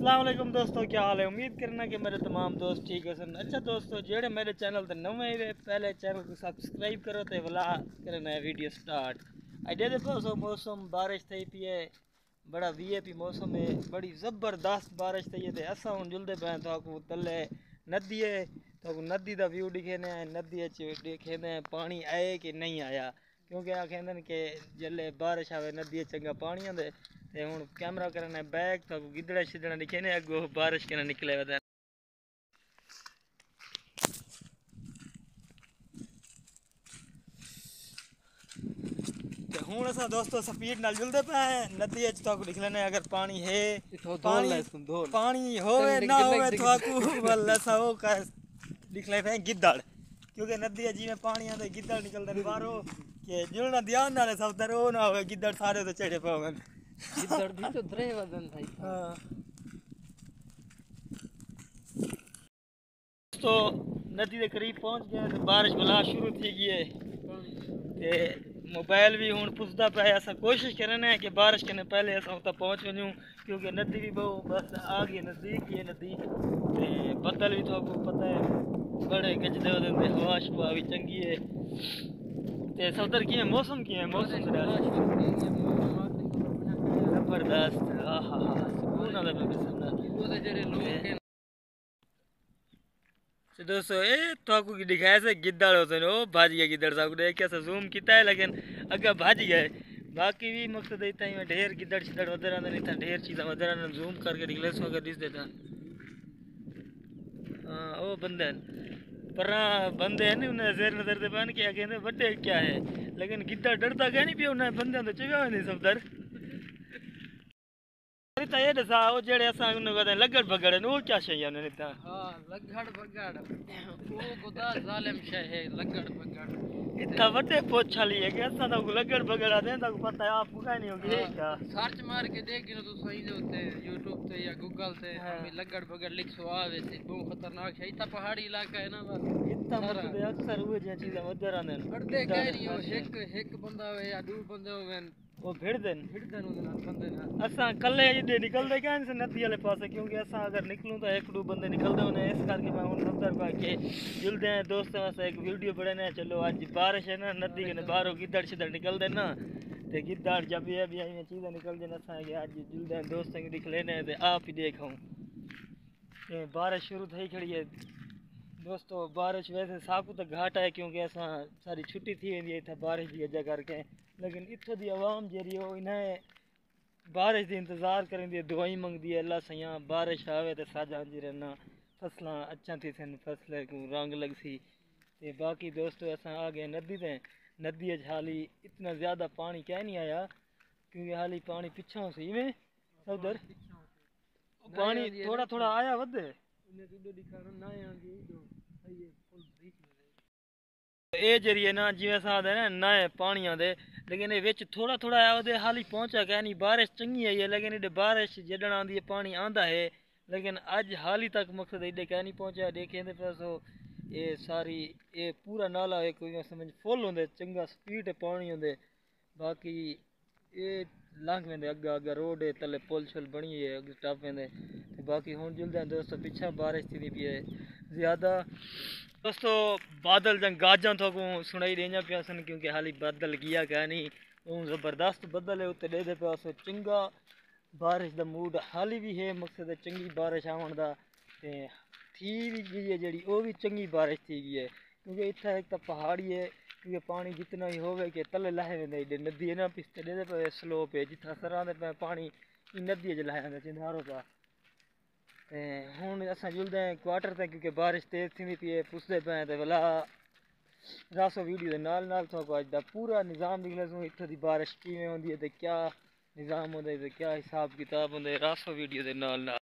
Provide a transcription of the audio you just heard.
अस्सलाम वालेकुम दोस्तों, क्या हाल है। उम्मीद करना कि मेरे तमाम दोस्त ठीक है सन। अच्छा दोस्तों, जेड़े मेरे चैनल ते नवे वे पहले चैनल को सब्सक्राइब करो ते वला करना है वीडियो स्टार्ट। अजे दे पासो मौसम बारिश थी पी है, बड़ा वीआईपी मौसम है, बड़ी ज़बरदस्त बारिश थी है। ते असा हुन जुलदे पे तो तले नदी है, तो नदी का व्यू दिखेने नदी दिखेने पानी आए कि नहीं आया, क्योंकि आखेंदन कि जल्ले बारिश आवे नदी चंगा पानी आंदे। ते हुन कैमरा करने बैक तो गिदड़ा शिदड़ा दिखे ने अगो बारिश के निकले वदा। हूँ असा दोस्तों स्पीड नाल जुलदे पे नदी तो दिख लेने अगर पानी है पानी होवे ना होवे तो वल्ला सा हो का दिख ले पे गिद्दड़, क्योंकि नदी जी में पानी आंदे गिद्दड़ निकलदे बाहरो के जुलना ध्यान नाल सब दरो ना होवे गिद्दड़ सारे तो चढ़े पावन गिद्दड़ भी तो द्रे वजन था। हां तो नदी के करीब पहुंच गए तो बारिश भला शुरू थी गई है। ते मोबाइल भी हूँ पुछदा पे अस कोशिश करने कि बारिश के पहले अस उतना पहुँच वजूँ, क्योंकि नदी भी बहु बस आ गई नज़दीक ही है नदी। ते बदल भी तो पता है बड़े गजदे होते हवा शवा भी चंगी है। ते सफदर की मौसम की है मौसम जबरदस्त हाँ हाँ हाँ सुकून आदा बिल्कुल। तो दोस्तों ए तो की दिखाया से गिद्दड़ होते ओ भाज गया गिद्दड़ साहब देख के जूम किया है, लेकिन अगर भाज गए बाकी भी मकसद इतना ही में ढेर गिद्दड़ शिद्दड़ वधे रहते इतना ढेर चीज़ा वधे रहते जूम करके निकले सो अगर दिस देता। हाँ वो बंदे पर बंदे हैं नहीं उन्हें जेर नजर दे पान क्या कहते बड़े क्या है, लेकिन गिद्दड़ डरता क्या नहीं पिया उन्हें बंदे तो चुका नहीं सब दर ये दसा वो जेड़े असा उन्हें कहते लगड़ भगड़ वो क्या चाहिए उन्हें इतना। हां लगड़ भगड़ वो खुदा जालिम शे है लगड़ भगड़ इतना बड़े पोछा लिए कि असा तो लगड़ भगड़ आते हैं तो पता है आपको क्या नहीं होगी क्या सर्च मार के देख लो तो सही होते YouTube पे या Google पे हमें लगड़ भगड़ लिख सो आवे से बहुत खतरनाक है। इतना पहाड़ी इलाका है ना बस इतना मतलब अक्सर वो जे चीज़ें वधे रहने डरदे कह रही हो एक बंदा हो या दो बंदे हो वो भिड़दन उन्हें बंदे ना असा कल्ले जे निकलदे क्या से नदी वाले पासे, क्योंकि असा अगर निकलूं तो एक दो बंदे निकलदे उन्हें इस करके मैं उन नदर पा के जुलदे हैं दोस्तों वास्ते एक वीडियो बनाने चलो आज बारिश है ना नदी के बाहरों गिद्दड़ शिद्दड़ निकलदे ना ते गिद्दड़ जब ये भी आई चीज़ें निकल जाए असा कि आज जुलदे हैं दोस्तों के दिख लेने ते आप ही देखाऊं ते बारिश शुरू थी खड़ी है दोस्तों। बारिश वैसे साकू तो घाट है क्योंकि असा सारी छुट्टी थी वेंदी है इतना बारिश की वजह करके, लेकिन इत्थों दी आवाम जी हो इन्हें बारिश की इंतज़ार करेंदी दुआई मंगदी है अल्लाह सयां बारिश आवे तो साजा जी रहना फसलां अच्छा थी सन फसल को रंग लग सी। ते बाकी दोस्तों असा आ गए नदी ते नदी हाली इतना ज़्यादा पानी क्या नहीं आया, क्योंकि हाली पानी पिछा सी में उधर पानी थोड़ा थोड़ा आया वधे ये जरिए ना जिवें साथ है ना नए पानी आते, लेकिन ये विच थोड़ा थोड़ा आया वो हाली पहुंचा क्या नहीं बारिश चंगी आई है, लेकिन ये बारिश जडन आती है पानी आंदा है, लेकिन अज हाली तक मकसद एडे क्या नहीं पहुंचा देखें पासो ये सारी ये पूरा नाला है कोई समझ फुल होंगे चंगा स्पीड पानी होंगे। बाकी ये लंघ वेंदे अग्गा अग्गा रोड है तले पुल शुल बनी है अग टप वेंदे। बाकी हुन जुलदे दोस्तों पिछा बारिश थी पी है ज़्यादा दोस्तों बादल जंग गाजा तो सुनाई देना पिया सन, क्योंकि हाली बादल गया क्या नहीं हूँ ज़बरदस्त बदल है उत्ते दे पास चंगा बारिश का मूड हाली भी है, मकसद है चंगी बारिश आवन का थी भी गई है जी वो भी चंगी बारिश थी गई है, क्योंकि इतना एक तो पहाड़ी है क्योंकि पानी जितना ही होवे कि तले लाहे वेंदे एडे नदी है ना पिछते दे पे स्लोप है जितना सरां दे पे पानी नदी च लाहे वेंदे चिंधारो पा। हूँ असा जुलते हैं क्वार्टर तक क्योंकि बारिश तेज थी पी है पुछते पे तो भला रासो वीडियो के नाल नाल तो अज का पूरा निज़ाम निकले सो इतों की बारिश किमें होंदी है क्या निज़ाम होंगे क्या हिसाब किताब होंगे रासो वीडियो के नाल नाल।